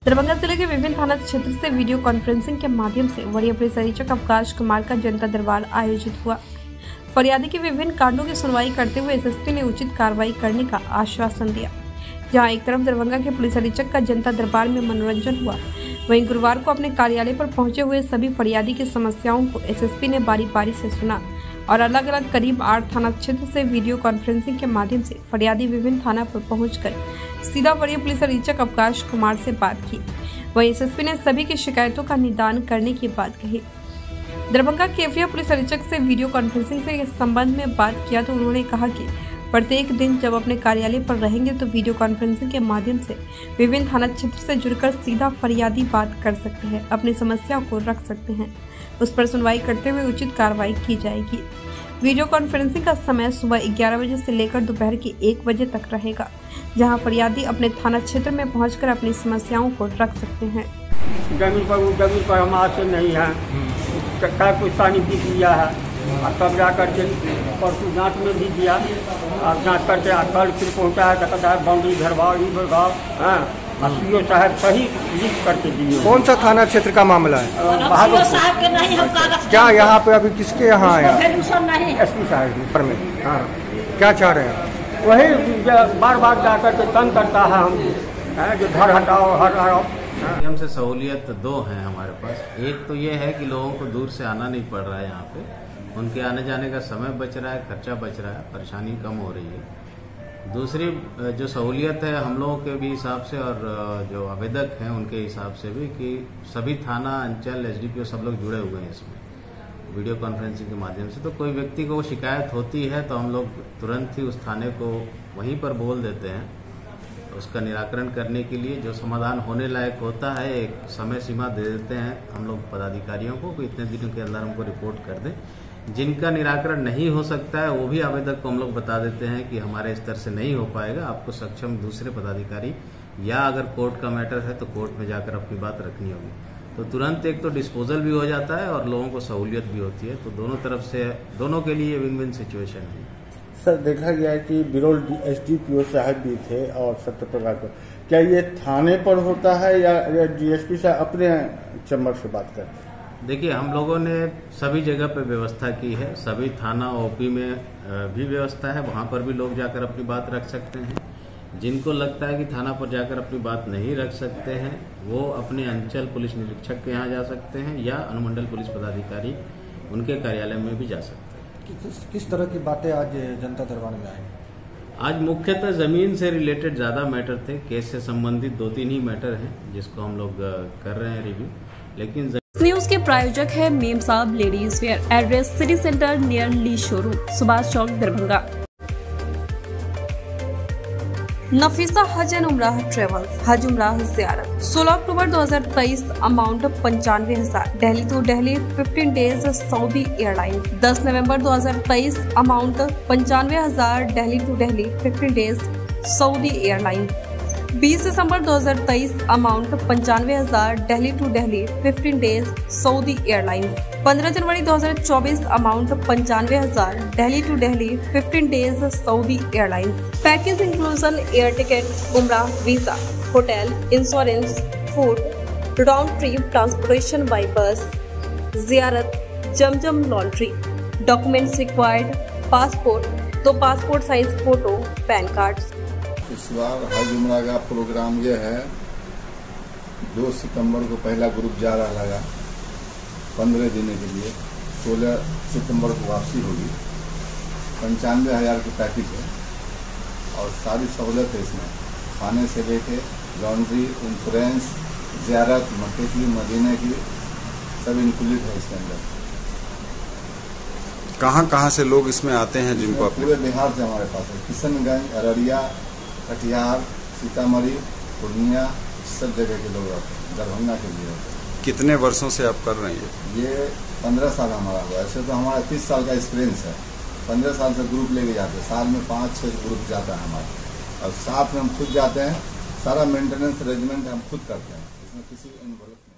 दरभंगा जिले के विभिन्न थाना क्षेत्र से वीडियो कॉन्फ्रेंसिंग के माध्यम से वरीय पुलिस अधीक्षक अवकाश कुमार का जनता दरबार आयोजित हुआ। फरियादी के विभिन्न कांडों की सुनवाई करते हुए एसएसपी ने उचित कार्रवाई करने का आश्वासन दिया। जहां एक तरफ दरभंगा के पुलिस अधीक्षक का जनता दरबार में मनोरंजन हुआ, वहीं गुरुवार को अपने कार्यालय पर पहुंचे हुए सभी फरियादी की समस्याओं को एसएसपी ने बारी बारी से सुना और अलग अलग करीब 8 थाना क्षेत्र से वीडियो कॉन्फ्रेंसिंग के माध्यम से फरियादी विभिन्न थाना पर पहुंचकर सीधा वरीय पुलिस अधीक्षक अवकाश कुमार से बात की। वहीं एसएसपी ने सभी की शिकायतों का निदान करने की बात कही। दरभंगा के एफआईआर पुलिस अधीक्षक से वीडियो कॉन्फ्रेंसिंग से इस संबंध में बात किया तो उन्होंने कहा कि प्रत्येक दिन जब अपने कार्यालय पर रहेंगे तो वीडियो कॉन्फ्रेंसिंग के माध्यम से विभिन्न थाना क्षेत्र से जुड़कर सीधा फरियादी बात कर सकते हैं, अपनी समस्या को रख सकते हैं, उस पर सुनवाई करते हुए उचित कार्रवाई की जाएगी। वीडियो कॉन्फ्रेंसिंग का समय सुबह 11 बजे से लेकर दोपहर के 1 बजे तक रहेगा, जहां फरियादी अपने थाना क्षेत्र में पहुंचकर अपनी समस्याओं को रख सकते हैं। जमीन पर हम आज से नहीं है, कुछ पानी भी दिया है और तब जा करके परसों जांच में भी दिया और जांच करके कल फिर पहुँचा है, कहता है बाउंड्री भरवाओ, ही भरवाओ। हाँ, सीओ साहब सही लिख करके दिए। कौन सा थाना क्षेत्र का मामला है? क्या यहाँ पे अभी किसके यहाँ आया? एसपी साहब में। हाँ, क्या चाह रहे हैं? वही बार बार जा करके तंग करता है हम जो घर हटाओ हटाओ। हमसे सहूलियत दो हैं हमारे पास। एक तो ये है कि लोगों को दूर से आना नहीं पड़ रहा है, यहाँ पे उनके आने जाने का समय बच रहा है, खर्चा बच रहा है, परेशानी कम हो रही है। दूसरी जो सहूलियत है हम लोगों के भी हिसाब से और जो आवेदक हैं उनके हिसाब से भी कि सभी थाना अंचल एसडीपीओ सब लोग जुड़े हुए हैं इसमें वीडियो कॉन्फ्रेंसिंग के माध्यम से। तो कोई व्यक्ति को शिकायत होती है तो हम लोग तुरंत ही उस थाने को वहीं पर बोल देते हैं, उसका निराकरण करने के लिए जो समाधान होने लायक होता है एक समय सीमा दे देते हैं हम लोग पदाधिकारियों को कि इतने दिनों के अंदर हमको रिपोर्ट कर दें। जिनका निराकरण नहीं हो सकता है वो भी आवेदक को हम लोग बता देते हैं कि हमारे स्तर से नहीं हो पाएगा, आपको सक्षम दूसरे पदाधिकारी या अगर कोर्ट का मैटर है तो कोर्ट में जाकर अपनी बात रखनी होगी। तो तुरंत एक तो डिस्पोजल भी हो जाता है और लोगों को सहूलियत भी होती है। तो दोनों तरफ से दोनों के लिए विन विन सिचुएशन है। सर, देखा गया है कि बिरोल एसडीपीओ साहब भी थे और सत्यप्रकाश पर, क्या ये थाने पर होता है या डीएसपी साहब अपने चैम्बर से बात करते हैं? देखिए, हम लोगों ने सभी जगह पे व्यवस्था की है, सभी थाना ओपी में भी व्यवस्था है, वहां पर भी लोग जाकर अपनी बात रख सकते हैं। जिनको लगता है कि थाना पर जाकर अपनी बात नहीं रख सकते हैं वो अपने अंचल पुलिस निरीक्षक के यहाँ जा सकते हैं या अनुमंडल पुलिस पदाधिकारी उनके कार्यालय में भी जा सकते हैं। किस तरह की बातें आज जनता दरबार में आई? आज मुख्यतः जमीन से रिलेटेड ज्यादा मैटर थे, केस से संबंधित 2-3 ही मैटर हैं जिसको हम लोग कर रहे हैं रिव्यू। लेकिन न्यूज के प्रायोजक है Mem Sahab ladies wear, address city centre near Lee showroom, Subhash Chowk, Darbhanga. Nafisa Hajj and Umrah travels, हज उमराह ज़ियारत 16 October 2023, amount 95,000, Delhi to Delhi 15 days Saudi airlines. 10 November 2023, amount 95,000, Delhi to Delhi 15 days Saudi airlines. 20 December 2023, amount 95,000, Delhi to Delhi 15 days Saudi airlines. 15 January 2024, amount 95,000, Delhi to Delhi 15 days Saudi airlines. Package inclusion air ticket, उमराह visa, hotel, insurance, food, round trip transportation by bus, जियारत, जमजम laundry. Documents required, passport, 2 passport size photo, PAN card. इस बार हज उमरा का programme ये है, 2 सितंबर को पहला ग्रुप जा रहा लगा 15 दिन के लिए, 16 सितंबर को वापसी होगी। 95,000 की पैकेज है और सारी सहूलत है इसमें, खाने से लेके लॉन्ड्री, इंश्योरेंस, ज़ियारत, मक्के की, मदीने की, सब इंक्लूडेड है इसके अंदर। कहाँ से लोग इसमें आते हैं जिनको? पूरे बिहार से हमारे पास है, किशनगंज, अररिया, कटिहार, सीतामढ़ी, पूर्णिया, सब जगह के लोग आते हैं, दरभंगा के लिए आते हैं। कितने वर्षों से आप कर रहे हैं? ये 15 साल हमारा हुआ। ऐसे तो हमारा 30 साल का एक्सपीरियंस है। 15 साल से ग्रुप लेके जाते हैं, साल में 5-6 ग्रुप जाता है हमारा, और साथ में हम खुद जाते हैं, सारा मेंटेनेंस अरेंजमेंट हम खुद करते हैं, इसमें किसी इन्वॉल्व